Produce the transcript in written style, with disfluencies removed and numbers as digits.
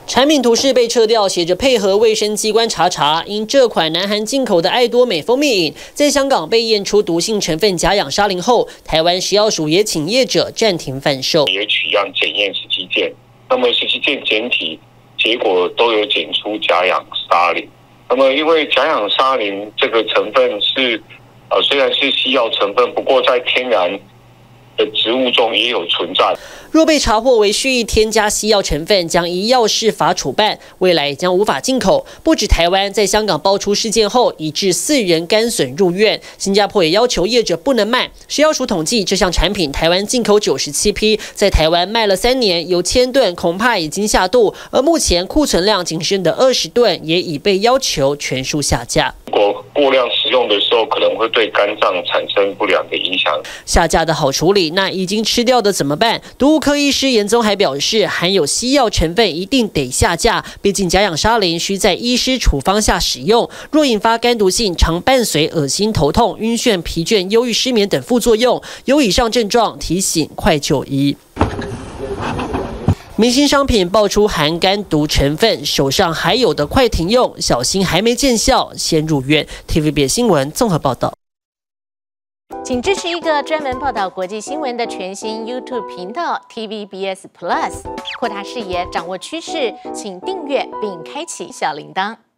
产品图示被撤掉，写着配合卫生机关查查。因这款南韩进口的爱多美蜂蜜饮在香港被验出毒性成分甲氧沙林后，台湾食药署也请业者暂停贩售， 也取样检验17件，那么17件检体结果都有检出甲氧沙林。那么因为甲氧沙林这个成分是虽然是西药成分，不过在天然的植物中也有存在。 若被查获为蓄意添加西药成分，将依药事法处办，未来将无法进口。不止台湾，在香港爆出事件后，已致4人肝损入院。新加坡也要求业者不能卖。食药署统计，这项产品台湾进口97批，在台湾卖了3年，有1000吨，恐怕已经下肚。而目前库存量仅剩的20吨，也已被要求全数下架。 如果过量食用的时候，可能会对肝脏产生不良的影响。 下架的好处理，那已经吃掉的怎么办？毒物科医师严宗还表示，含有西药成分一定得下架，毕竟甲氧沙林需在医师处方下使用，若引发肝毒性，常伴随恶心、头痛、晕眩、疲倦、忧郁、失眠等副作用。有以上症状，提醒快就医。明星商品爆出含肝毒成分，手上还有的快停用，小心还没见效先入院。TVBS 新闻综合报道。 请支持一个专门报道国际新闻的全新 YouTube 频道 TVBS Plus， 扩大视野，掌握趋势，请订阅并开启小铃铛。